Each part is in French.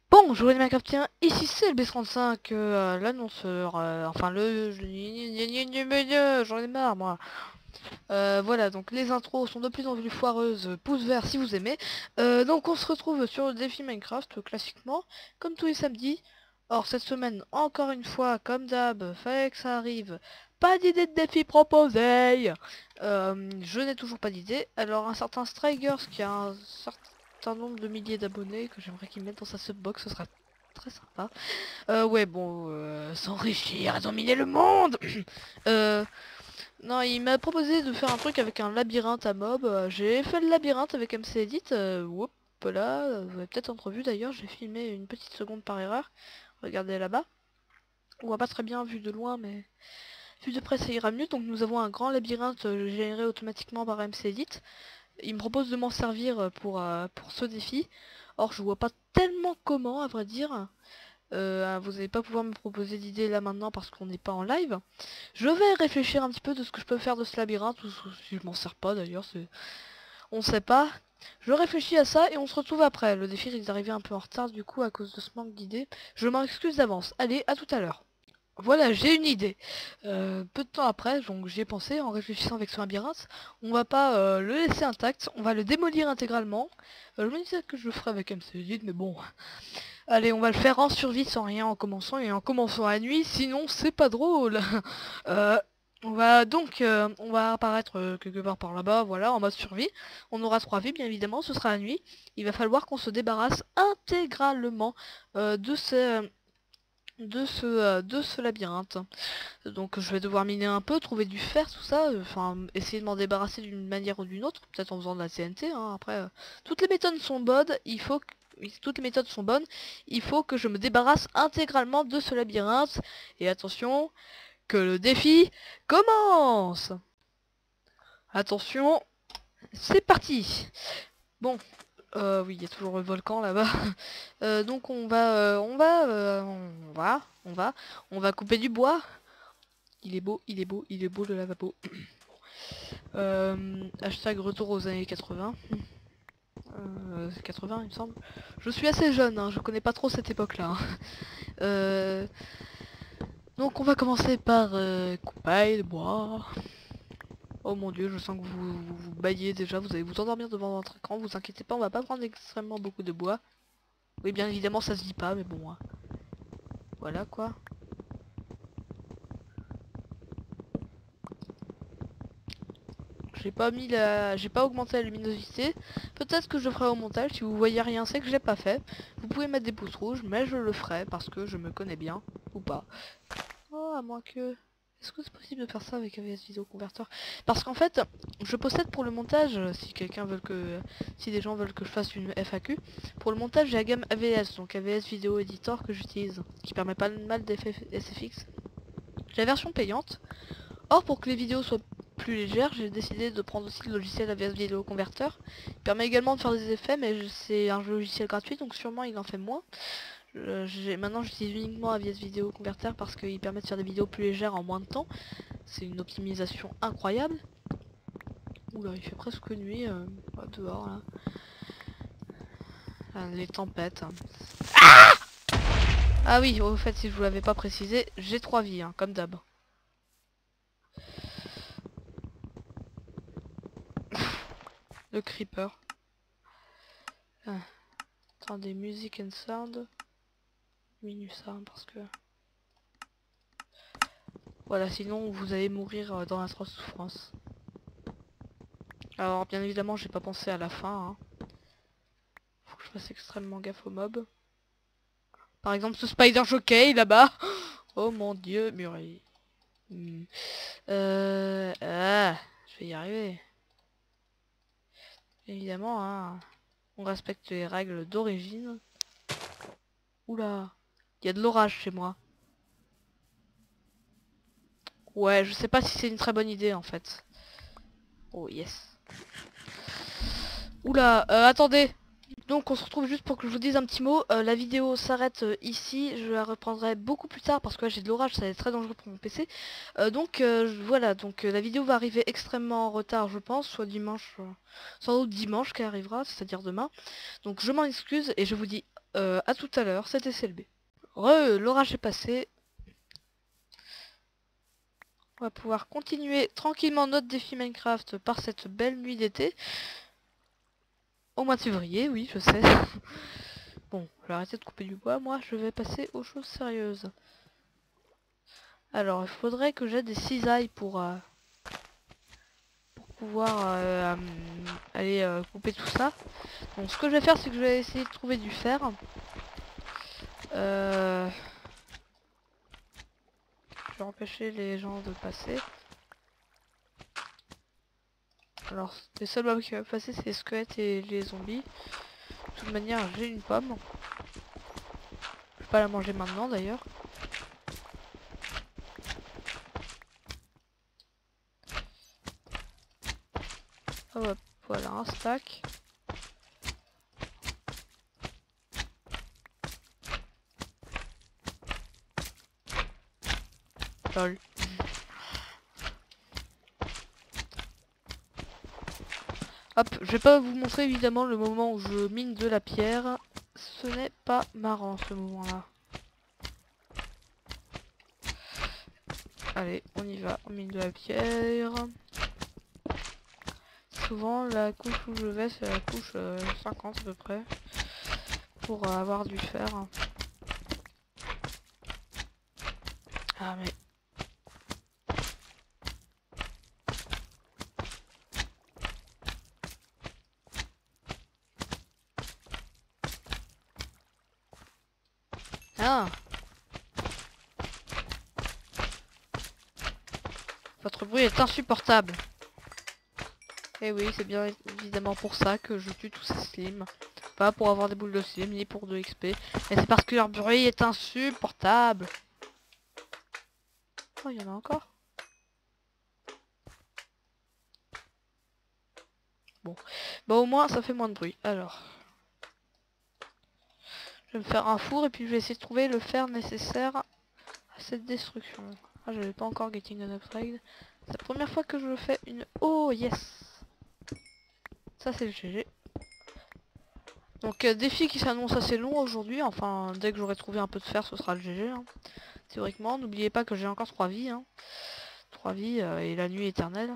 Bonjour les Minecraftiens, ici c'est le B35, l'annonceur, enfin j'en ai marre moi. Voilà, donc les intros sont de plus en plus foireuses, pouce vert si vous aimez. Donc on se retrouve sur le défi Minecraft, classiquement, comme tous les samedis. Or cette semaine, encore une fois, comme d'hab, fallait que ça arrive, pas d'idée de défi proposée. Je n'ai toujours pas d'idée, alors un certain Strikers qui a un certain nombre de milliers d'abonnés, que j'aimerais qu'il mette dans sa subbox, ce sera très sympa. Ouais, bon, s'enrichir, dominer le monde. euh, non, il m'a proposé de faire un truc avec un labyrinthe à mob. J'ai fait le labyrinthe avec MC Edit. Whoop, là, vous avez peut-être entrevu d'ailleurs, j'ai filmé une petite seconde par erreur. Regardez là-bas. On voit pas très bien vu de loin, mais vu de près ça ira mieux. Donc nous avons un grand labyrinthe généré automatiquement par MC Edit. Il me propose de m'en servir pour ce défi. Or, je vois pas tellement comment, à vrai dire. Vous n'allez pas pouvoir me proposer d'idées là maintenant parce qu'on n'est pas en live. Je vais réfléchir un petit peu de ce que je peux faire de ce labyrinthe, ou si je m'en sers pas d'ailleurs, on sait pas. Je réfléchis à ça et on se retrouve après. Le défi est arrivé un peu en retard du coup à cause de ce manque d'idées. Je m'en excuse d'avance. Allez, à tout à l'heure. Voilà, j'ai une idée. Peu de temps après, donc j'y ai pensé en réfléchissant avec ce labyrinthe. On va pas le laisser intact, on va le démolir intégralement. Je me disais que je le ferais avec MCD, mais bon. Allez, on va le faire en survie sans rien en commençant et en commençant la nuit, sinon c'est pas drôle. Euh, on va apparaître quelque part par là-bas, voilà, en mode survie. On aura 3 vies, bien évidemment, ce sera la nuit. Il va falloir qu'on se débarrasse intégralement de de ce labyrinthe. Donc je vais devoir miner un peu, trouver du fer, tout ça, enfin essayer de m'en débarrasser d'une manière ou d'une autre, peut-être en faisant de la TNT, hein. Après, toutes les méthodes sont bonnes, toutes les méthodes sont bonnes, il faut que je me débarrasse intégralement de ce labyrinthe, et attention, que le défi commence. Attention, c'est parti. Bon, oui, il y a toujours le volcan là-bas. Donc on va couper du bois. Il est beau, il est beau, il est beau le lavabo. Hashtag retour aux années 80. 80 il me semble. Je suis assez jeune, hein, je connais pas trop cette époque-là. Hein. Euh, donc on va commencer par couper le bois. Oh mon dieu, je sens que vous baillez déjà, vous allez vous endormir devant votre écran, vous inquiétez pas, on va pas prendre extrêmement beaucoup de bois. Oui, bien évidemment ça se dit pas, mais bon. Hein. Voilà quoi. J'ai pas augmenté la luminosité. Peut-être que je le ferai au montage. Si vous voyez rien, c'est que je l'ai pas fait. Vous pouvez mettre des pouces rouges, mais je le ferai parce que je me connais bien. Ou pas. Oh, à moins que... Est-ce que c'est possible de faire ça avec AVS Vidéo Converteur? Parce qu'en fait, je possède pour le montage, si quelqu'un veut que... Si des gens veulent que je fasse une FAQ, pour le montage j'ai la gamme AVS, donc AVS Vidéo Editor que j'utilise, qui permet pas mal d'effets SFX. J'ai la version payante. Or, pour que les vidéos soient plus légères, j'ai décidé de prendre aussi le logiciel AVS Vidéo Converter. Il permet également de faire des effets, mais c'est un logiciel gratuit, donc sûrement il en fait moins. Maintenant j'utilise uniquement AVS Vidéo Converter parce qu'il permet de faire des vidéos plus légères en moins de temps. C'est une optimisation incroyable. Oula, il fait presque nuit dehors là. Ah, les tempêtes. Ah oui, au fait, si je vous l'avais pas précisé, j'ai 3 vies, hein, comme d'hab. Le creeper. Ah. Attendez, music and sound. Diminue ça, hein, parce que... Voilà, sinon vous allez mourir dans l'atroce souffrance. Alors bien évidemment j'ai pas pensé à la fin. Hein. Faut que je fasse extrêmement gaffe aux mobs. Par exemple ce spider jockey là-bas. Oh mon dieu, murray. Je vais y arriver. Bien évidemment, hein. On respecte les règles d'origine. Oula, il y a de l'orage chez moi. Ouais, je sais pas si c'est une très bonne idée en fait. Oh yes. Oula, attendez. Donc on se retrouve juste pour que je vous dise un petit mot. La vidéo s'arrête ici. Je la reprendrai beaucoup plus tard parce que là j'ai de l'orage, ça va être très dangereux pour mon PC. Voilà, donc la vidéo va arriver extrêmement en retard je pense, soit dimanche, sans doute dimanche qui arrivera, c'est-à-dire demain. Donc je m'en excuse et je vous dis à tout à l'heure, c'était CLB. L'orage est passé. On va pouvoir continuer tranquillement notre défi Minecraft par cette belle nuit d'été. Au mois de février, oui, je sais. Bon, je vais arrêter de couper du bois, moi je vais passer aux choses sérieuses. Alors, il faudrait que j'ai des cisailles pour pouvoir aller couper tout ça. Donc ce que je vais faire, c'est que je vais essayer de trouver du fer. Je vais empêcher les gens de passer. Alors, les seuls mobs qui vont passer, c'est les squelettes et les zombies. De toute manière, j'ai une pomme. Je vais pas la manger maintenant d'ailleurs. Hop, voilà un stack. Lol. Hop, je vais pas vous montrer évidemment le moment où je mine de la pierre. Ce n'est pas marrant ce moment-là. Allez, on y va, on mine de la pierre. Souvent la couche où je vais, c'est la couche 50 à peu près. Pour avoir du fer. Ah mais... Ah! Votre bruit est insupportable. Et oui, c'est bien évidemment pour ça que je tue tous ces slims. Pas pour avoir des boules de slim, ni pour de XP. Mais c'est parce que leur bruit est insupportable. Oh, il y en a encore. Bon. Bah au moins, ça fait moins de bruit. Alors. Je vais me faire un four et puis je vais essayer de trouver le fer nécessaire à cette destruction. Ah, j'avais pas encore getting an upgrade. C'est la première fois que je fais une... Oh, yes! Ça, c'est le GG. Donc, défi qui s'annonce assez long aujourd'hui. Enfin, dès que j'aurai trouvé un peu de fer, ce sera le GG. Hein. Théoriquement, n'oubliez pas que j'ai encore 3 vies. Hein. 3 vies et la nuit éternelle.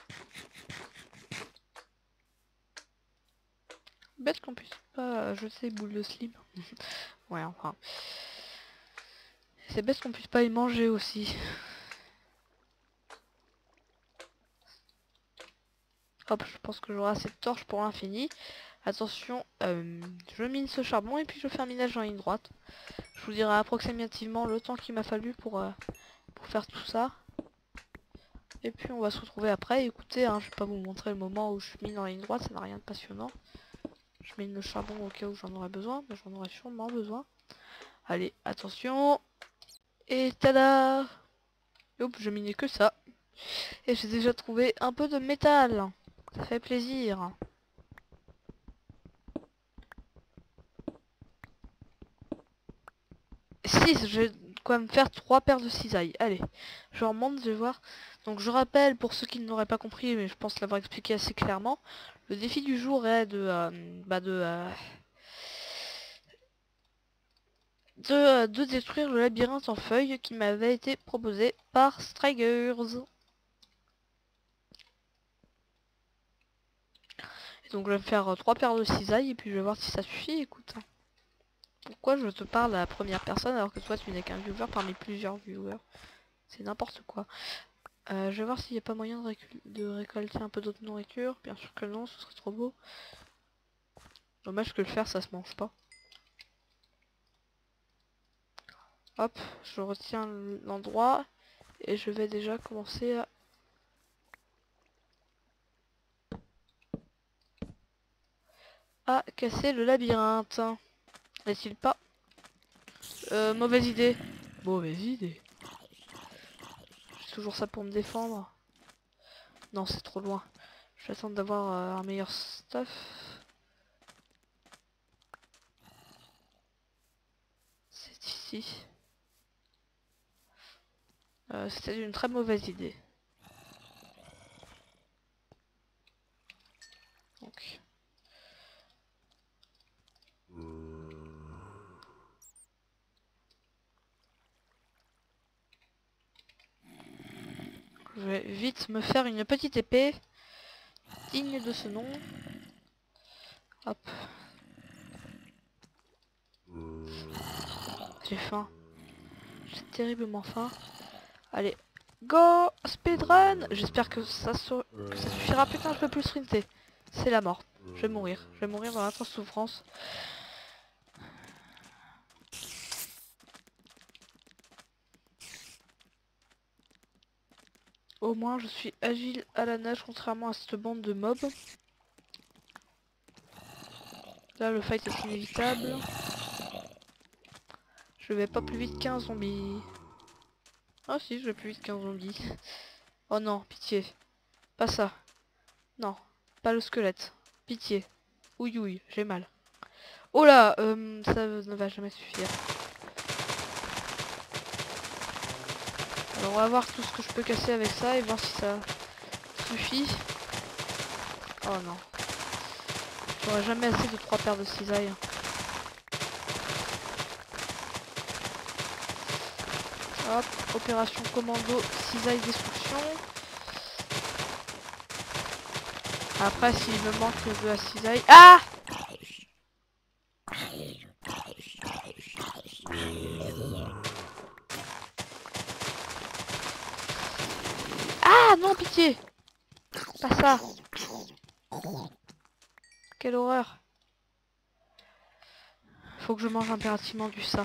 Bête qu'on puisse pas jeter boule de slime. Ouais, enfin. C'est bête qu'on puisse pas y manger aussi. Hop, je pense que j'aurai assez de torches pour l'infini. Attention, je mine ce charbon et puis je fais un minage en ligne droite. Je vous dirai approximativement le temps qu'il m'a fallu pour faire tout ça. Et puis on va se retrouver après. Écoutez, hein, je vais pas vous montrer le moment où je mine en ligne droite, ça n'a rien de passionnant. Je mine le charbon au cas où j'en aurais besoin, mais j'en aurais sûrement besoin. Allez, attention. Et tada! Hop, je minais que ça. Et j'ai déjà trouvé un peu de métal. Ça fait plaisir. 6, je vais quoi me faire 3 paires de cisailles. Allez, je remonte, je vais voir. Donc je rappelle, pour ceux qui n'auraient pas compris, mais je pense l'avoir expliqué assez clairement, le défi du jour est de détruire le labyrinthe en feuilles qui m'avait été proposé par Strikers. Et donc je vais me faire 3 paires de cisailles et puis je vais voir si ça suffit, écoute. Pourquoi je te parle à la première personne alors que toi tu n'es qu'un viewer parmi plusieurs viewers? C'est n'importe quoi. Je vais voir s'il n'y a pas moyen de récolter un peu d'autre nourriture. Bien sûr que non, ce serait trop beau. Dommage que le fer ça se mange pas. Hop, je retiens l'endroit. Et je vais déjà commencer à casser le labyrinthe. N'est-il pas? Mauvaise idée. Mauvaise idée. J'ai toujours ça pour me défendre. Non, c'est trop loin. Je vais attendre d'avoir un meilleur stuff. C'est ici. C'était une très mauvaise idée. Donc. Je vais vite me faire une petite épée digne de ce nom. Hop. J'ai faim. J'ai terriblement faim. Allez, go speedrun. J'espère que ça suffira. Putain, je peux plus sprinter. C'est la mort. Je vais mourir. Je vais mourir dans l'atroce souffrance. Au moins, je suis agile à la nage, contrairement à cette bande de mobs. Là, le fight est inévitable. Je vais pas plus vite qu'un zombie. Ah si, je vais plus vite qu'un zombie. Oh non, pitié. Pas ça. Non, pas le squelette. Pitié. Ouïe ouïe, j'ai mal. Oh là, ça ne va jamais suffire. Alors on va voir tout ce que je peux casser avec ça et voir si ça suffit. Oh non. J'aurai jamais assez de 3 paires de cisailles. Hop, opération commando, cisaille destruction. Après s'il me manque de la cisaille... Ah! Ah non, pitié! Pas ça! Quelle horreur! Faut que je mange impérativement du ça.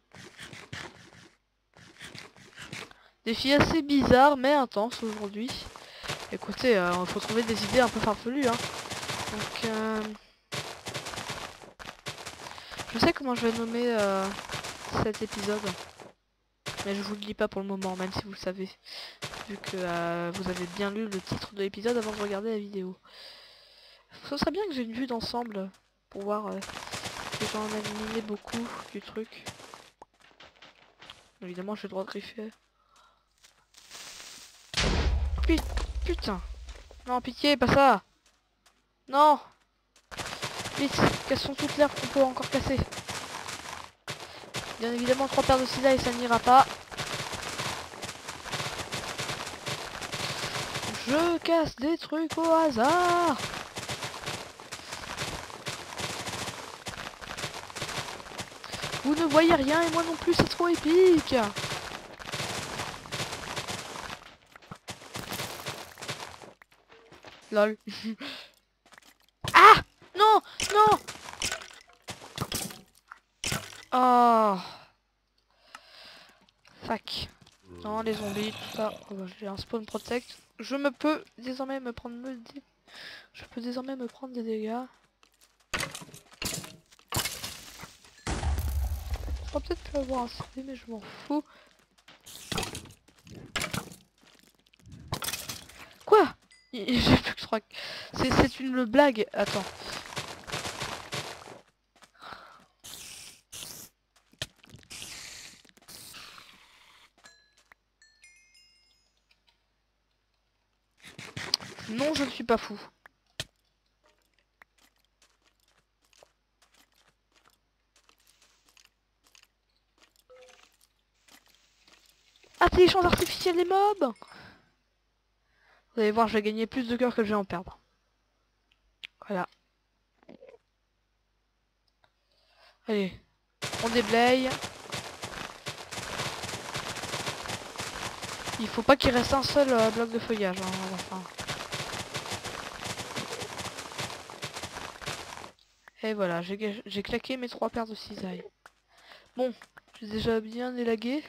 Défi assez bizarre mais intense aujourd'hui. Écoutez, il faut trouver des idées un peu farfelues. Hein. Donc, je sais comment je vais nommer cet épisode. Mais je vous le dis pas pour le moment, même si vous le savez. Vu que vous avez bien lu le titre de l'épisode avant de regarder la vidéo. Ce serait bien que j'ai une vue d'ensemble pour voir que j'en ai éliminé beaucoup du truc. Évidemment, j'ai le droit de griffer. Putain. Non, pitié, pas ça. Non. Vite, cassons toutes l'herbe qu'on peut encore casser. Bien évidemment, 3 paires de cisailles, ça n'ira pas. Je casse des trucs au hasard. Vous ne voyez rien et moi non plus, c'est trop épique. Lol. Ah! Non! Non! Oh! Fuck. Non, les zombies, tout ça. Oh, bah, j'ai un spawn protect. Je peux désormais me prendre des dégâts. Je peut-être pu avoir un CV, mais je m'en fous. Quoi? J'ai plus que 3. C'est une blague. Attends. Non, je ne suis pas fou. Intelligence artificielle des mobs. Vous allez voir, je vais gagner plus de cœur que je vais en perdre. Voilà. Allez, on déblaye. Il faut pas qu'il reste un seul bloc de feuillage. Hein, à la fin. Et voilà, j'ai claqué mes 3 paires de cisailles. Bon, j'ai déjà bien élagué.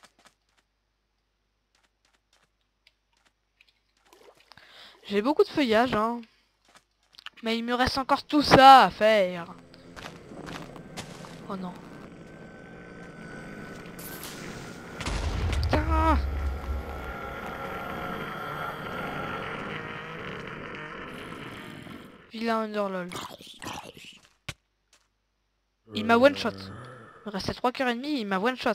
J'ai beaucoup de feuillage, hein. Mais il me reste encore tout ça à faire. Oh non. Putain. Vilain Underlol. Il m'a one shot. Il me restait 3 cœurs et demi, il m'a one shot.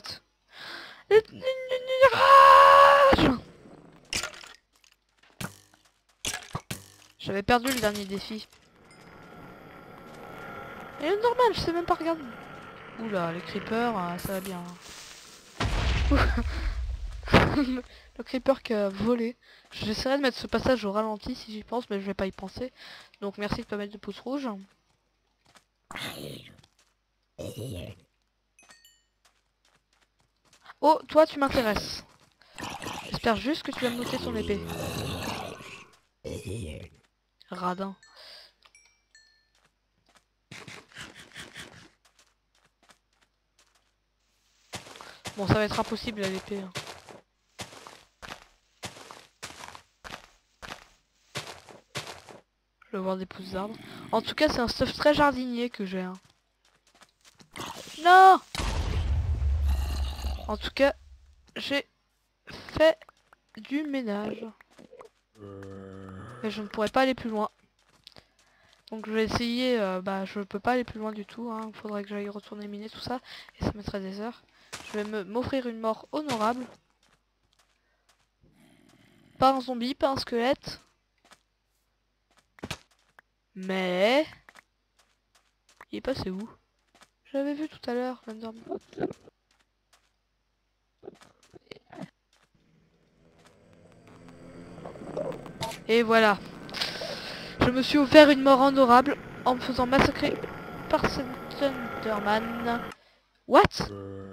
Rage. J'avais perdu le dernier défi. Et normal, je sais même pas regarder. Oula, les creepers, ça va bien. Le creeper qui a volé. J'essaierai de mettre ce passage au ralenti si j'y pense, mais je vais pas y penser. Donc merci de pas mettre de pouce rouge. Oh, toi tu m'intéresses. J'espère juste que tu vas me noter ton épée. Radin. Bon, ça va être impossible à l'épée. Hein. Je vais voir des pousses d'arbres. En tout cas, c'est un stuff très jardinier que j'ai. Hein. Non! En tout cas, j'ai fait du ménage. Et je ne pourrais pas aller plus loin. Donc je vais essayer, je peux pas aller plus loin du tout. Hein. Il faudrait que j'aille retourner miner tout ça. Et ça mettrait des heures. Je vais m'offrir une mort honorable. Pas un zombie, pas un squelette. Mais... il est passé où? Je l'avais vu tout à l'heure, l'Enderman. Et voilà. Je me suis offert une mort honorable en me faisant massacrer par cet Enderman. What?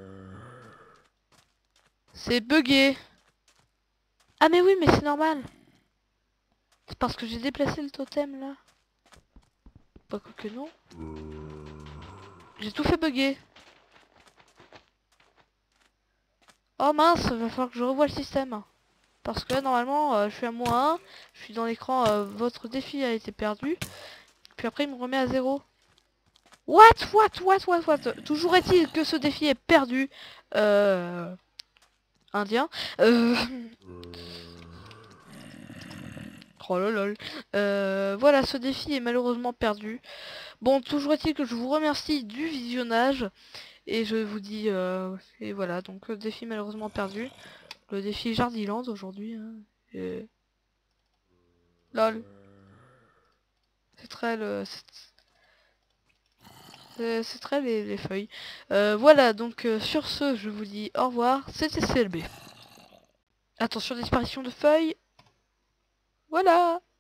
C'est bugué. Ah mais oui, mais c'est normal. C'est parce que j'ai déplacé le totem là. Pas que non. J'ai tout fait bugger. Oh mince, va falloir que je revoie le système. Parce que là, normalement, je suis à -1. Je suis dans l'écran, votre défi a été perdu. Puis après, il me remet à 0. What? Toujours est-il que ce défi est perdu. Indien. Oh lol. Voilà, ce défi est malheureusement perdu. Bon, toujours est-il que je vous remercie du visionnage. Et je vous dis... et voilà, donc défi malheureusement perdu. Le défi Jardiland aujourd'hui. Hein, et... lol. C'est très le... c'est très les feuilles. Voilà, donc sur ce, je vous dis au revoir. C'était CLB. Attention, disparition de feuilles. Voilà.